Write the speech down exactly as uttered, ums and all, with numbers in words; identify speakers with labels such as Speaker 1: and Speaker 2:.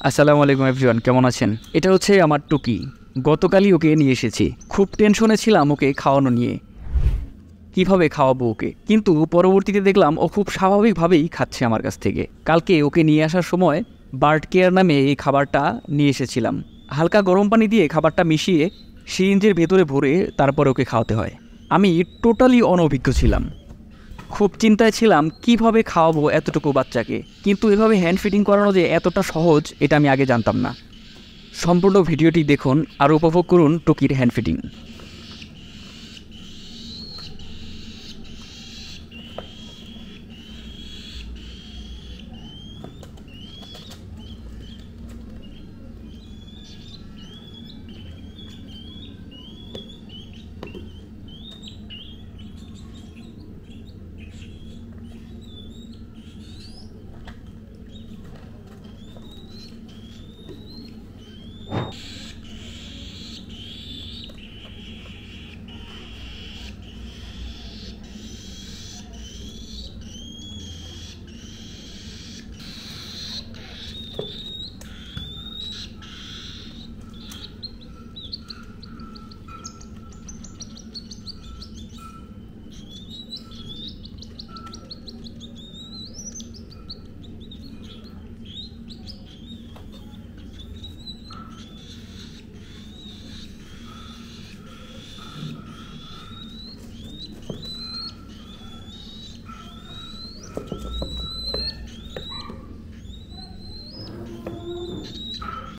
Speaker 1: আসসালামু আলাইকুম এভরিওয়ান, কেমন আছেন? এটা হচ্ছে আমার টুকি। গতকালই ওকে নিয়ে এসেছি। খুব টেনশনে ছিলাম ওকে খাওয়ানো নিয়ে, কিভাবে খাওয়াবো ওকে। কিন্তু পরবর্তীতে দেখলাম ও খুব স্বাভাবিকভাবেই খাচ্ছে আমার কাছ থেকে। কালকে ওকে নিয়ে আসার সময় বার্ড কেয়ার নামে এই খাবারটা নিয়ে এসেছিলাম। হালকা গরম পানি দিয়ে খাবারটা মিশিয়ে সিরিঞ্জের ভেতরে ভরে তারপরে ওকে খাওয়াতে হয়। আমি টোটালি অনভিজ্ঞ ছিলাম, খুব চিন্তায় ছিলাম কিভাবে খাওয়াবো এতটুকু বাচ্চাকে। কিন্তু এভাবে হ্যান্ড ফিডিং করানো যে এতটা সহজ এটা আমি আগে জানতাম না। সম্পূর্ণ ভিডিওটি দেখুন আর উপভোগ করুন টুকির হ্যান্ড ফিডিং।